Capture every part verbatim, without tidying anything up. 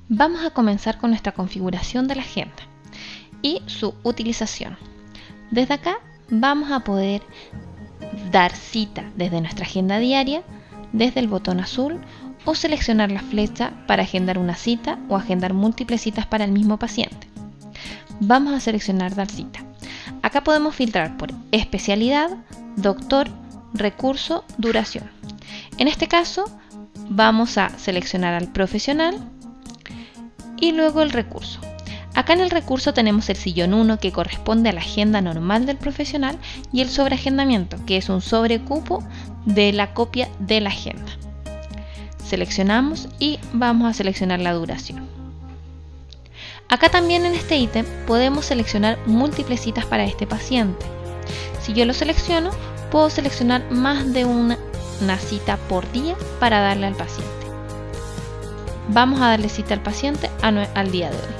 Vamos a comenzar con nuestra configuración de la agenda y su utilización. Desde acá vamos a poder dar cita desde nuestra agenda diaria, desde el botón azul, o seleccionar la flecha para agendar una cita o agendar múltiples citas para el mismo paciente. Vamos a seleccionar dar cita. Acá podemos filtrar por especialidad, doctor, recurso, duración. En este caso vamos a seleccionar al profesional y luego el recurso. Acá en el recurso tenemos el sillón uno, que corresponde a la agenda normal del profesional, y el sobreagendamiento, que es un sobrecupo de la copia de la agenda. Seleccionamos y vamos a seleccionar la duración. Acá también en este ítem podemos seleccionar múltiples citas para este paciente. Si yo lo selecciono, puedo seleccionar más de una, una cita por día para darle al paciente. Vamos a darle cita al paciente a, al día de hoy.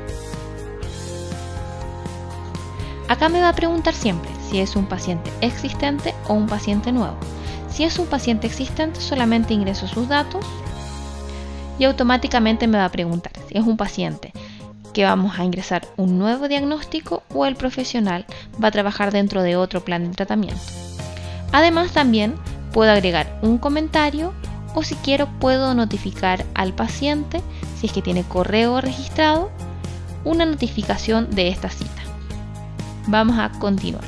Acá me va a preguntar siempre si es un paciente existente o un paciente nuevo. Si es un paciente existente, solamente ingreso sus datos y automáticamente me va a preguntar si es un paciente que vamos a ingresar un nuevo diagnóstico o el profesional va a trabajar dentro de otro plan de tratamiento. Además, también puedo agregar un comentario, o si quiero puedo notificar al paciente, si es que tiene correo registrado, una notificación de esta cita. Vamos a continuar.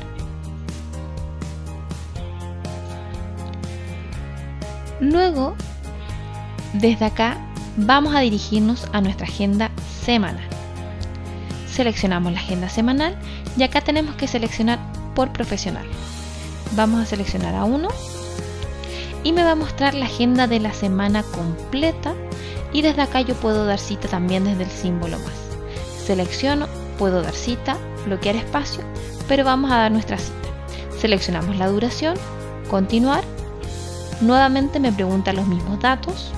Luego, desde acá, vamos a dirigirnos a nuestra agenda semanal. Seleccionamos la agenda semanal y acá tenemos que seleccionar por profesional. Vamos a seleccionar a uno y me va a mostrar la agenda de la semana completa, y desde acá yo puedo dar cita también desde el símbolo más. Selecciono, puedo dar cita, bloquear espacio, pero vamos a dar nuestra cita. Seleccionamos la duración, continuar. Nuevamente me pregunta los mismos datos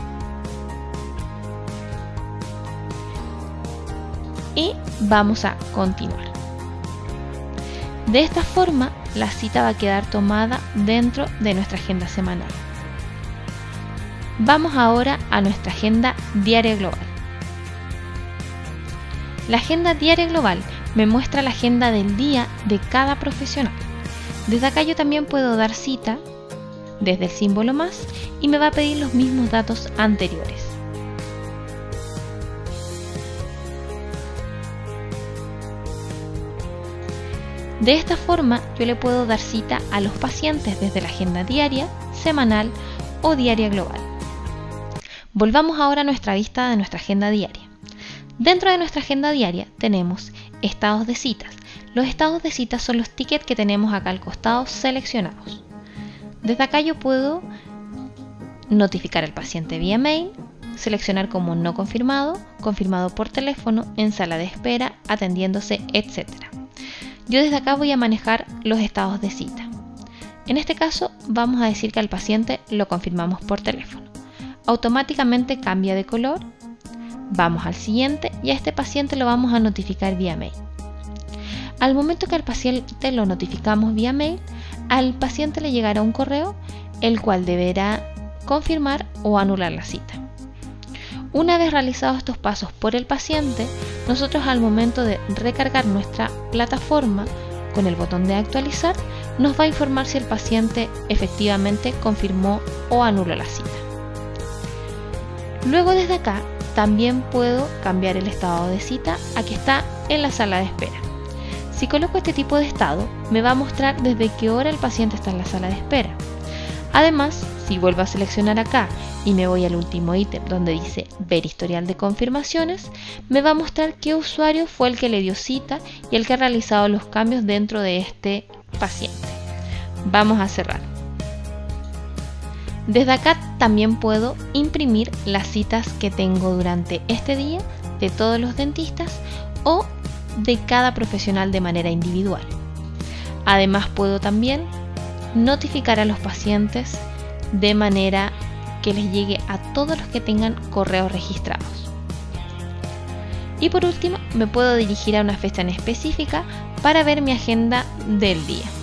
y vamos a continuar. De esta forma la cita va a quedar tomada dentro de nuestra agenda semanal. Vamos ahora a nuestra agenda diaria global. La agenda diaria global me muestra la agenda del día de cada profesional. Desde acá yo también puedo dar cita desde el símbolo más y me va a pedir los mismos datos anteriores. De esta forma yo le puedo dar cita a los pacientes desde la agenda diaria, semanal o diaria global. Volvamos ahora a nuestra vista de nuestra agenda diaria. Dentro de nuestra agenda diaria tenemos estados de citas. Los estados de citas son los tickets que tenemos acá al costado seleccionados. Desde acá yo puedo notificar al paciente vía mail, seleccionar como no confirmado, confirmado por teléfono, en sala de espera, atendiéndose, etcétera. Yo desde acá voy a manejar los estados de cita. En este caso vamos a decir que al paciente lo confirmamos por teléfono. Automáticamente cambia de color. Vamos al siguiente y a este paciente lo vamos a notificar vía mail. Al momento que al paciente lo notificamos vía mail, al paciente le llegará un correo el cual deberá confirmar o anular la cita. Una vez realizados estos pasos por el paciente, nosotros al momento de recargar nuestra plataforma con el botón de actualizar, nos va a informar si el paciente efectivamente confirmó o anuló la cita. Luego desde acá también puedo cambiar el estado de cita a que está en la sala de espera. Si coloco este tipo de estado, me va a mostrar desde qué hora el paciente está en la sala de espera. Además, si vuelvo a seleccionar acá y me voy al último ítem donde dice ver historial de confirmaciones, me va a mostrar qué usuario fue el que le dio cita y el que ha realizado los cambios dentro de este paciente. Vamos a cerrar. Desde acá también puedo imprimir las citas que tengo durante este día de todos los dentistas o de cada profesional de manera individual. Además puedo también notificar a los pacientes de manera que les llegue a todos los que tengan correos registrados. Y por último me puedo dirigir a una fecha en específica para ver mi agenda del día.